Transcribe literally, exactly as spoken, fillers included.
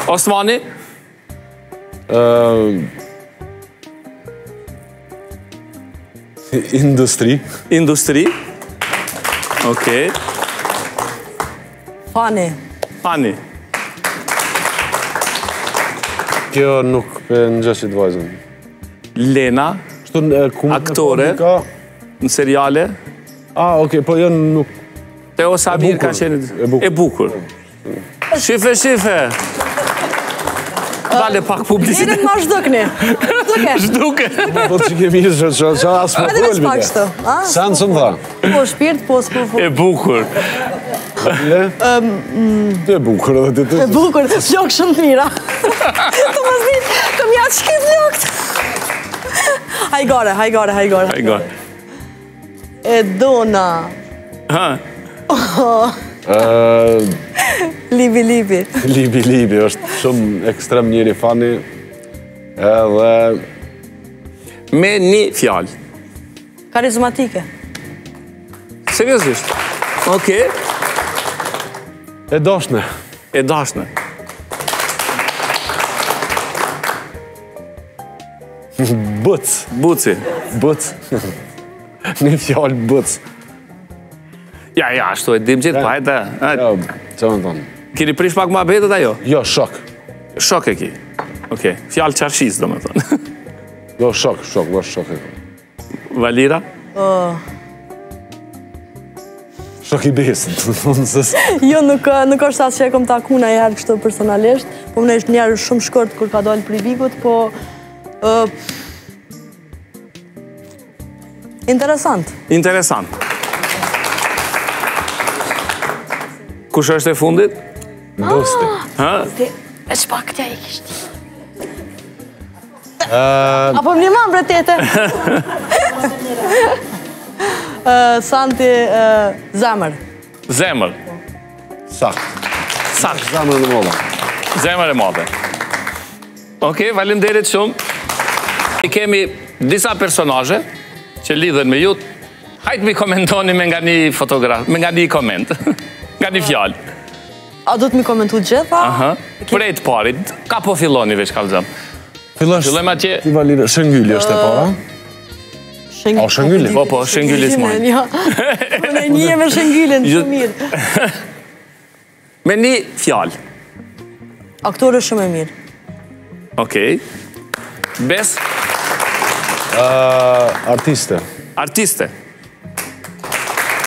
Osmani? Industri. Industri. Okej. Fani. Fani. Kjo nuk për në gjësit vajzën. Lena. Aktore. Në seriale. Ah, okej, po jo nuk... Teo Samir ka qenë... E bukur. Shife, shife. Dale pak publicitet. Jene ma shdukni. Shduke. Po të që kemi ishë që asë më pëllë bide. Sanë së më dha. Po shpirt, po s'po fu. E bukur. E bukur edhe të të... E bukur, lok shumë të mira. Të më zdinë, të mja të shkit lokt. Hajgore, hajgore, hajgore. Hajgore. E dona. Ha? Libi, libi. Libi, libi, është shumë ekstrem njëri fani. Edhe... Me një fjallë. Karizmatike. Seriosisht. Okej. E dashne. E dashne. Bëc. Buci. Bëc. Një fjallë bëc. Ja, ja, ashtu e dim qitë, pa hajta. Ja, që më tonë. Kini prish pak ma betet ajo? Jo, shok. Shok e ki. Okej, fjallë qarshis, do me thonë. Jo, shok, shok, vërë shok e ka. Valira? Shok i besin, të thonë sës. Jo, nuk është asë që e kom taku në jërë kështë personalisht, po më në ishtë njerë shumë shkurt kur ka dollë për i vikut, po... Interesant. Interesant. Kush është e fundit? Dosti. Ha? E shpa këtja i kishtë. Apo më një mamë bre tete. Santi Zemër. Zemër. Sakt. Sakt. Zemër në moda. Zemër e modhe. Okej, faleminderit shumë. I kemi disa personazhe që lidhen me ju. Hajtë mi komentoni me nga një fotograf, me nga një koment. Nga një fjallë. A do të mi komentu gjitha? Aha. Prej të parit, ka po filloni veç kalzëm. Fillosh, Fillojmë atje... ti valire, Shëngylli është e para? Shëngylli. O, Shëngylli? Po, po, Shëngylli s'mojnë. Në një me Shëngyllin, shumë mirë. Me një fjallë. Aktorë shumë e mirë. Okej. Bes? Artiste. Artiste.